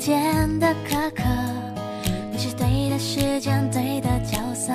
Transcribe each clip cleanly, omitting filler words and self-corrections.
间的苛刻，你是对的时间，对的角色。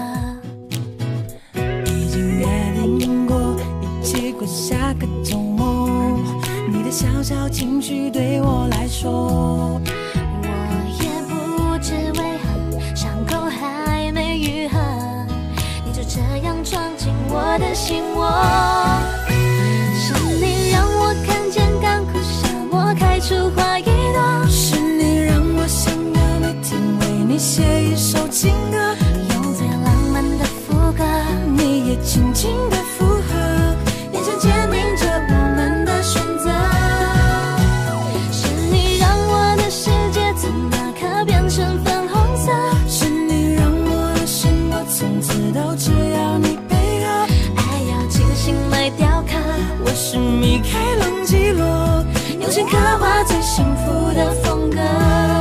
已经约定过一起过下个周末，你的小小情绪对我来说， 我也不知为何伤口还没愈合，你就这样闯进我的心窝。是你让我看见干枯沙漠开出花一朵， 是你让我想要每天为你写一首情歌， 用最浪漫的副歌， 你也轻轻的附和，眼神坚定着我们的选择。 是你让我的世界从那刻变成粉红色， 是你让我的生活从此都只要你配合， 爱要精心来雕刻。 我是米开朗基罗，用心刻画最幸福的风格，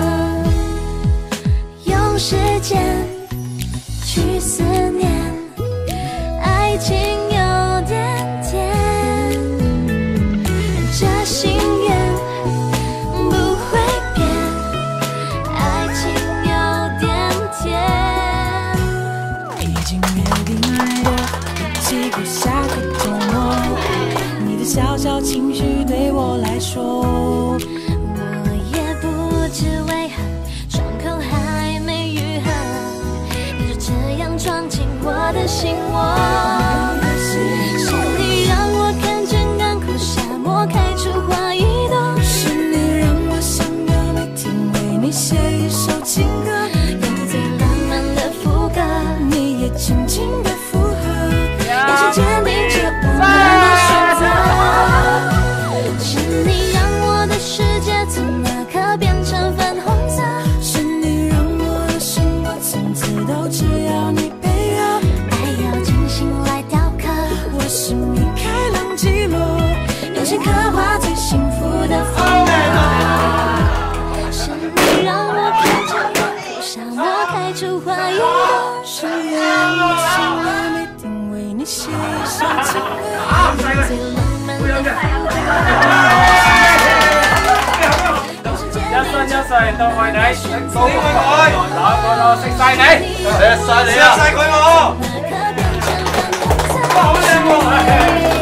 用时间去思念，爱情有点甜，这心愿不会变，爱情有点甜。 已经约定过一起过下个周末，你的小小情绪对我来说， 我也不知为何伤口还没愈合，你就这样闯进我的心窝。是你让我看见干枯沙漠开出花一朵， 是你让我想要每天为你写一首情歌， 用最浪漫的副歌， 你也轻轻的附和， 眼神坚定着我们的选择。是你让我的世界从那刻变成粉红色， 是你让我的生活从此都只要你配合， 爱要精心来雕刻。 我是米开朗基罗，用心刻画最幸福的风格， 是你让我看见干枯沙漠开出花一朵， 是你让我想要每天为你写一首情歌， 最浪漫的副歌。 一生一世都愛你，高過愛，我食晒你，食晒你啊！食晒佢我，哇好靚喎！